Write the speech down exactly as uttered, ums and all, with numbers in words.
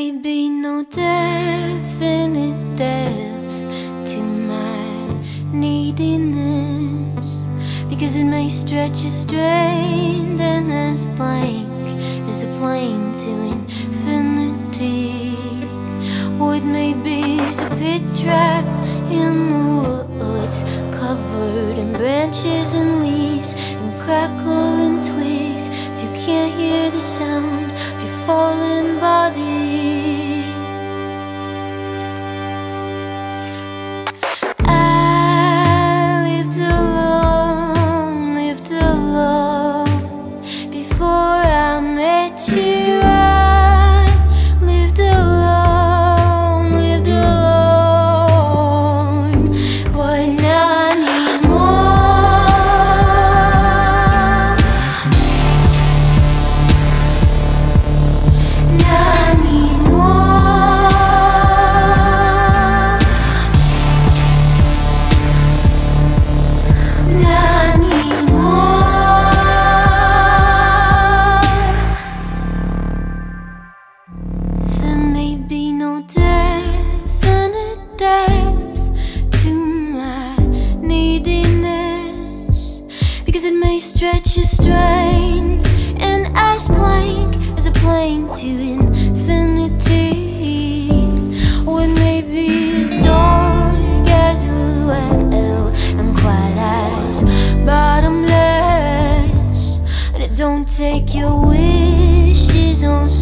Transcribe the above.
may be no definite depth to my neediness, because it may stretch as strained and as blank as a plane to infinity. Or it may be as a pit trap in the woods, covered in branches and leaves and crackle and twigs, so you can't hear the sound of your fallen body. I lived alone, lived alone before I met you. I lived alone, lived alone, but now I need more. Now I need more. Now I need more. There may be no definite depth to my neediness, because it may stretch as strained and as blank as a plane to infinity. Or it may be as dark as a well and quite as bottomless, and it don't take your wishes on